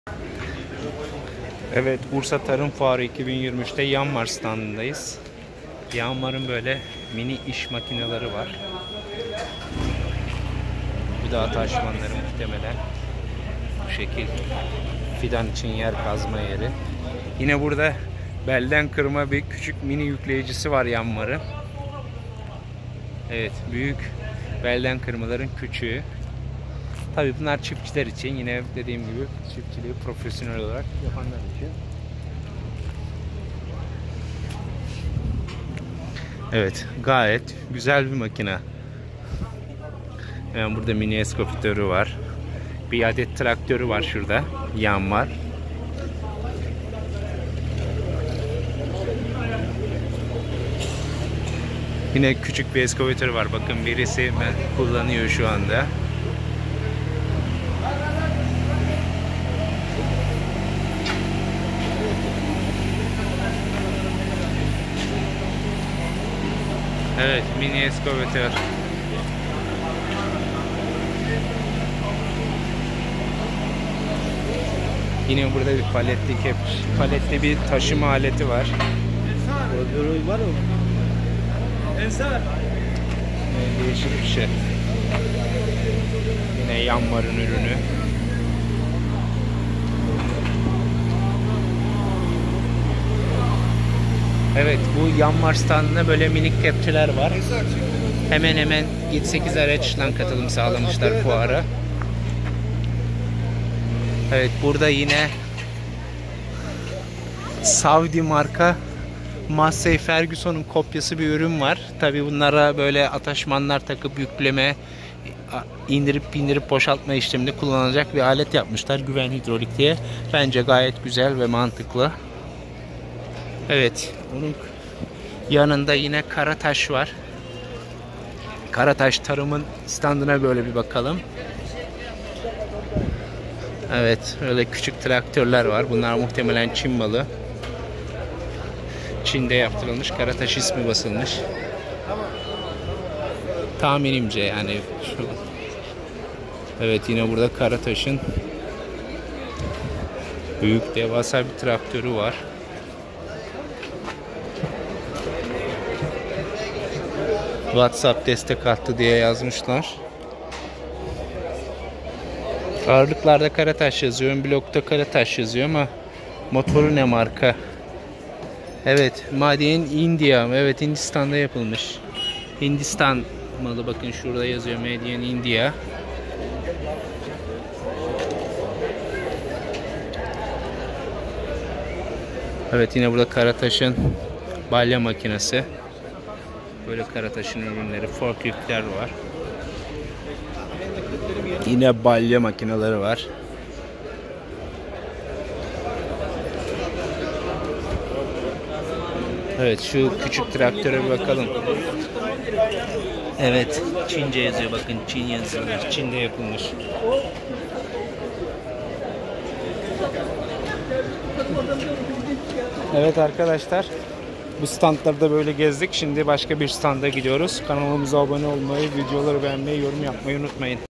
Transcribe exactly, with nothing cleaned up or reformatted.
Evet, Bursa Tarım Fuarı iki bin yirmi üçte Yanmar standındayız. Yanmar'ın böyle mini iş makineleri var. Bu da taşmanları muhtemelen. Bu şekil fidan için yer kazma yeri. Yine burada belden kırma bir küçük mini yükleyicisi var Yanmar'ın. Evet, büyük belden kırmaların küçüğü. Tabii bunlar çiftçiler için, yine dediğim gibi çiftçiliği profesyonel olarak yapanlar için. Evet, gayet güzel bir makine. Yani burada mini eskavitörü var. Bir adet traktörü var şurada. Yanmar. Yine küçük bir eskavitörü var. Bakın birisi kullanıyor şu anda. Evet, mini eskavitör. Yine burada bir paletli kep, paletli bir taşıma aleti var. Var mı? Ensar. Değişik bir şey. Yine Yanmar'ın ürünü. Evet, bu Yanmar standında böyle minik kepçeler var. Hemen hemen yedi sekiz araçla katılım sağlamışlar fuara. Evet, burada yine Saudi marka Massey Ferguson'un kopyası bir ürün var. Tabi bunlara böyle ataşmanlar takıp yükleme, indirip bindirip boşaltma işleminde kullanılacak bir alet yapmışlar. Güven hidrolik diye. Bence gayet güzel ve mantıklı. Evet, onun yanında yine Karataş var. Karataş Tarım'ın standına böyle bir bakalım. Evet, öyle küçük traktörler var. Bunlar muhtemelen Çin malı. Çin'de yaptırılmış. Karataş ismi basılmış. Tahminimce yani. Şu. Evet, yine burada Karataş'ın büyük devasa bir traktörü var. WhatsApp destek hattı diye yazmışlar. Ağırlıklarda Karataş yazıyor. Ön blokta Karataş yazıyor ama motoru ne marka? Evet, Made in India. Evet, Hindistan'da yapılmış. Hindistan malı, bakın şurada yazıyor Made in India. Evet, yine burada Karataş'ın balya makinesi. Böyle Karataş'ın ürünleri, forkliftler var. Yine balya makineleri var. Evet, şu küçük traktöre bir bakalım. Evet, Çince yazıyor, bakın Çin yazıyor. Çin'de yapılmış. Evet arkadaşlar, bu standlarda böyle gezdik. Şimdi başka bir standa gidiyoruz. Kanalımıza abone olmayı, videoları beğenmeyi, yorum yapmayı unutmayın.